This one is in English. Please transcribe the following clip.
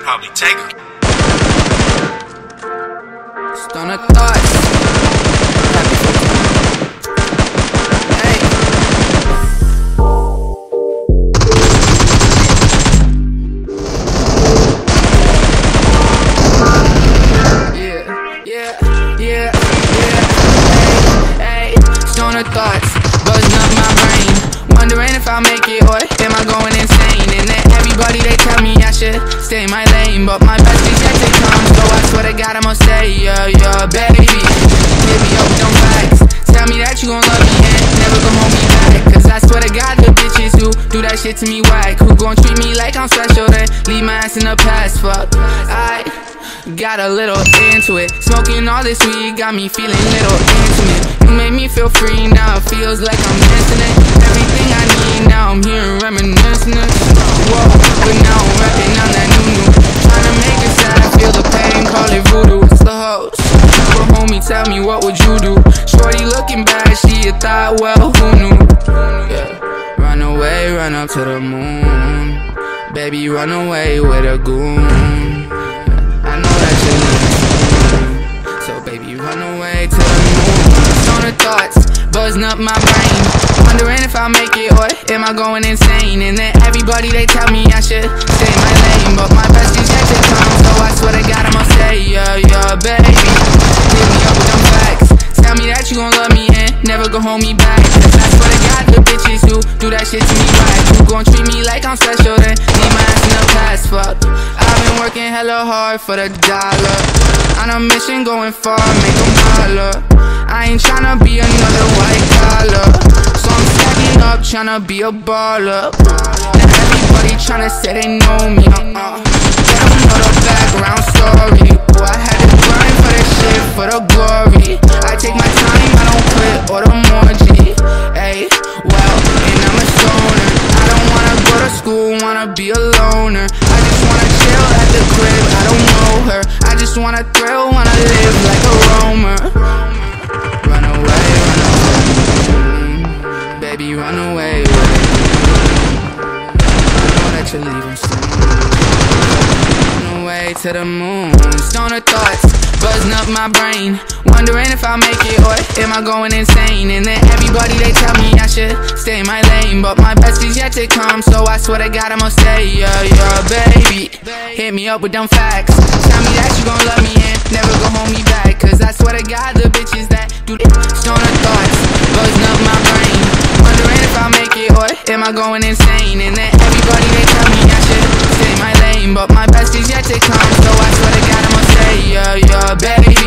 probably take her. Stoner thoughts. Hey. Yeah. Hey. Stoner thoughts buzzing up my brain, wondering if I'll make it or am I going insane. And then everybody they tell me I should stay in my lane, but my best is yet to come. So I swear to God I'ma stay, yeah, baby. Hit me up with them facts. Tell me that you gon' love me and never gon' hold me back. Cause I swear to God the bitches who do that shit to me whack, who gon' treat me like I'm special, then leave my ass in the past. Fuck, I got a little into it. Smoking all this weed got me feeling little intimate. You made me feel free, now it feels like I'm missing it. Everything I need, now I'm here reminiscing it. Whoa, but now I'm rapping, I'm that new. Trying to make it sad, feel the pain, call it voodoo. It's the host, but homie, tell me what would you do? Shorty looking bad, she a thought, well, who knew? Yeah, run away, run up to the moon. Baby, run away with a goon. I know that you're leaving, so baby, run away to the moon. Stoner thoughts buzzing up my brain, wondering if I'll make it or am I going insane. And then everybody they tell me I should stay in my lane, but my best is yet to come. So I swear to God I'ma stay, yeah, baby. Hit me up with them facts. Tell me that you gon' love me and never gon' hold me back. Cause I swear to God the bitches who do that shit to me right, who gon' treat me like I'm special, then leave my ass in the past. Fuck, I've been working hella hard for the dollar, on a mission going far, make them holler. I ain't tryna be another white collar, so I'm stacking up tryna be a baller. Now everybody tryna say they know me, they don't know the background story. Oh, I had to grind for this shit, for the glory. I take my time, I don't quit, or the more G. Ayy, well, and I'm a stoner. I don't wanna go to school, wanna be a loner. I just wanna chill at the crib, I don't know her. I just wanna thrill, wanna live like a roamer. Run away, baby, run away with it. I know that you're leaving soon. Run away to the moon. Stoner thoughts buzzing up my brain, wondering if I'll make it or am I going insane. And then everybody they tell me I should stay in my lane, but my best is yet to come. So I swear to God I'ma stay, yeah, baby. Hit me up with them facts. Tell me that you gon' love me and never gon' hold me back. Cause I swear to God the bitches that do this. Stoner thoughts buzzing up my brain, wondering if I'll make it or am I going insane. And then everybody they tell me I should stay in my lane, but my best is yet to come. So I swear to God I'ma stay, yeah, baby.